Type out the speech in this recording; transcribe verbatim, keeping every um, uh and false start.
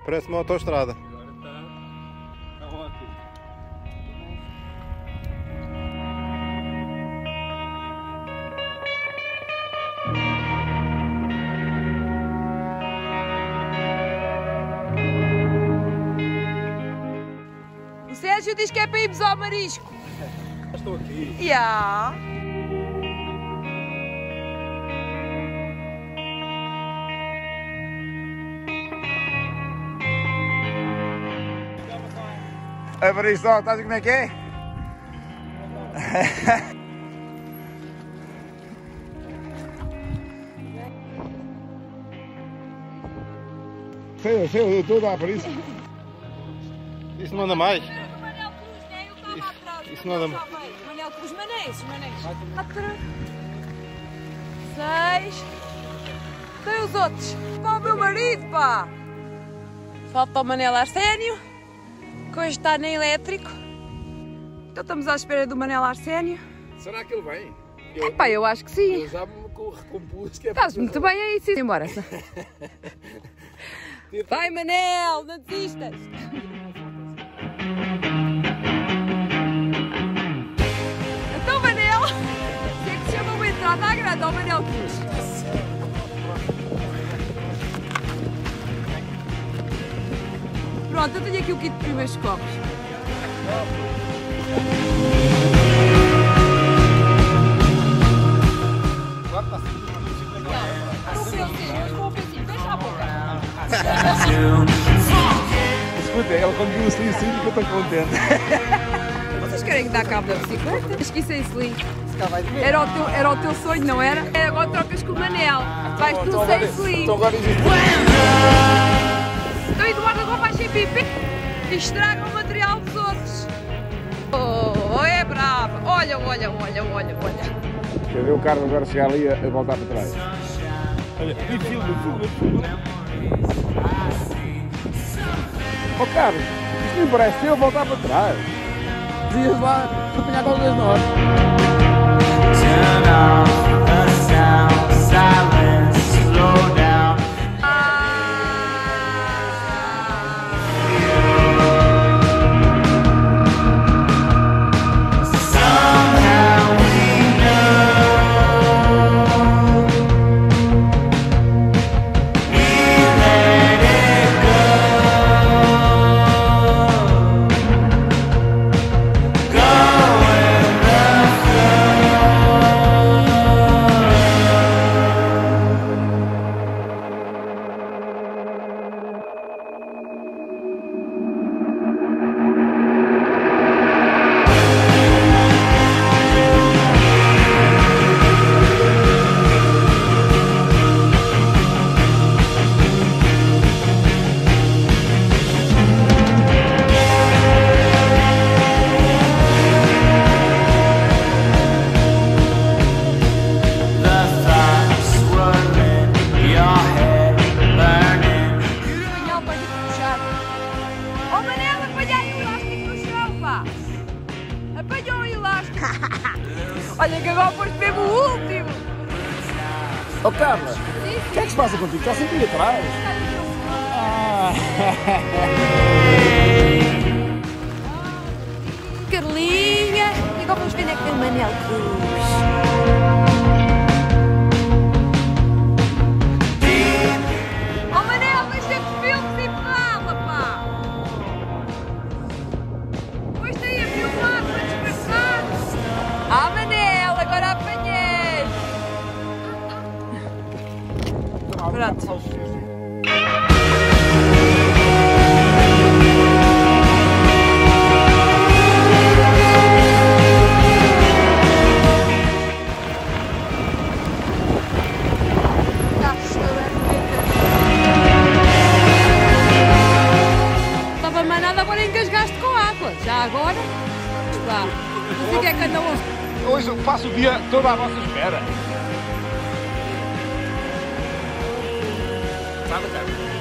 Parece uma autoestrada. Agora está, está ótimo. O Sérgio diz que é para irmos ao marisco. Já estou aqui. Yeah. É para isto, estás a ver como é que é? Sei, eu sei, eu estou a dar para isso. Isso não anda mais. O Manel Cruz, né? Eu estava atrás. Isso não anda mais. O Manel Cruz, manéis, manéis. Quatro. Seis. Tem os outros. Pá, o meu marido, pá. Falta o Manel Arsénio, que hoje está na elétrico. Então estamos à espera do Manel Arsénio. Será que ele vem? É pá, eu acho que sim. Eu já me recompus que é Estás muito bem aí, sim. Embora. Vai, Manel, não desistas. Então, Manel, o que é que se chama uma entrada à grande ao Manel Cruz? Pronto, eu tenho aqui o kit de primeiros copos. Escuta, ele conduz assim assim que eu estou contente. Vocês querem dar cabo da bicicleta? Esqueci esse link. Era o, teu, era o teu sonho, não era? É, agora trocas com o Manel. Vais tu sem sling. Então agora existe. Então Eduardo agora vais sem pipi e estraga o material dos outros. Oh, é brava. Olha, olha, olha, olha, olha. Quer ver o carro agora chegar ali a, a voltar para trás? Olha, e filma, filma, filma. Oh Carlos, isto me parece eu voltar para trás. Dias lá, apanhar todas as nós. Turn off the sound, silence, slow down. Somehow we know we let it go. Go with the flow. The thoughts swirling, your head burning. Manel vai ter que puxar. Oh Manel, apanhei o elástico no chão, pá. Apanhou o elástico. Olha que agora foste mesmo o último. Oh Carla, o que é que se passa contigo? Estás sempre ali atrás. Ah. Carlinha. E agora vamos ver onde é que tem o Manel Cruz. Oh Manel, deixa de filmes e pedala, pá. Depois tem a filmar para disfarçar. Ah Manel, agora apanhei. Pronto. Estava manada, agora engasgaste com água. Já agora? Vá. Não sei o que é que anda hoje. Hoje eu passo o dia todo à vossa espera. Sabe, cara?